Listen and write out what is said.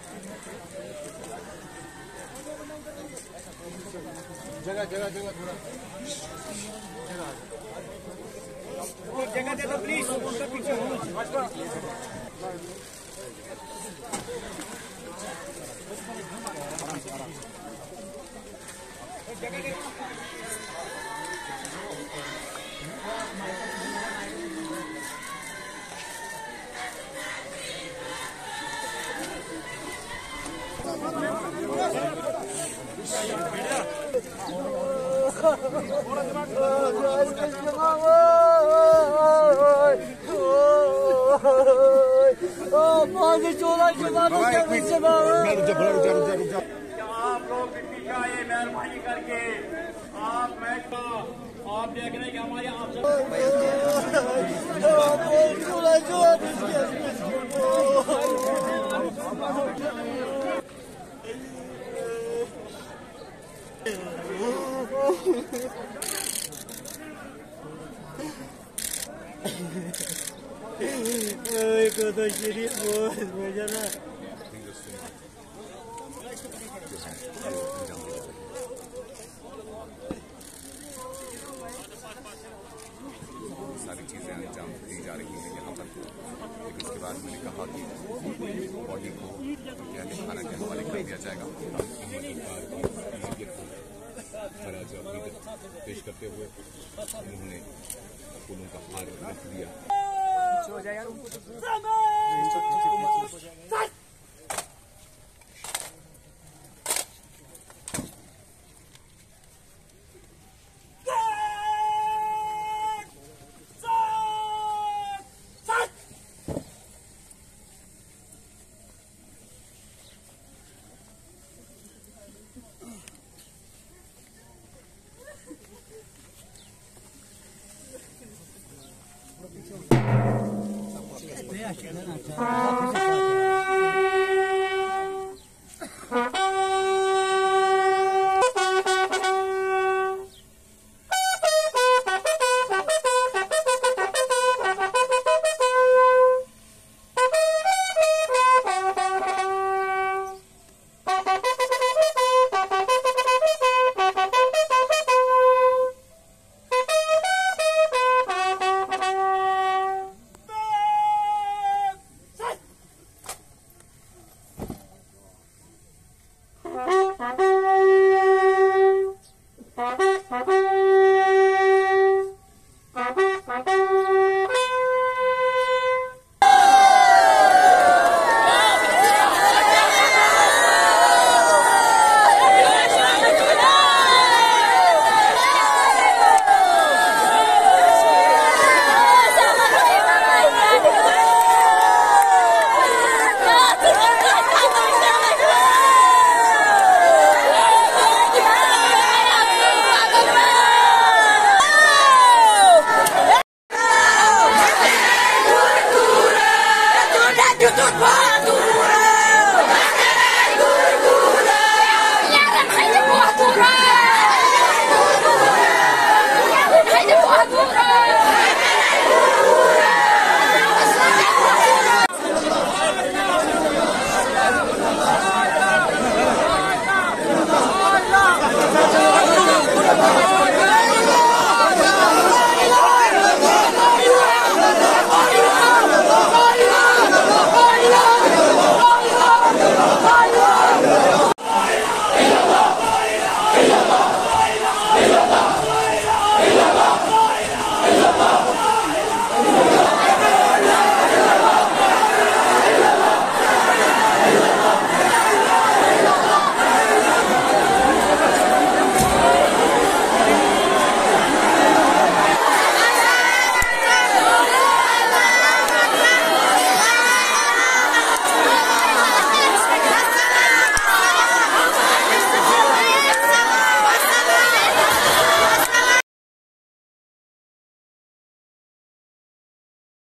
जगह जगह जगह थोड़ा जगह जगह प्लीज पीछे आप लोग मिट्टी का ये मेहरबानी करके आप मैच का आप देख रहे हैं कि हमारे तो शरीफ मुझे ना सारी चीज़ें अंजाम दी जा रही हैं यहाँ पर। लेकिन उसके बाद मैंने कहा कि बॉडी को खाना के हवाले कर दिया जाएगा। पेश करते हुए उन्होंने फूलों का हार रख दिया। YouTube,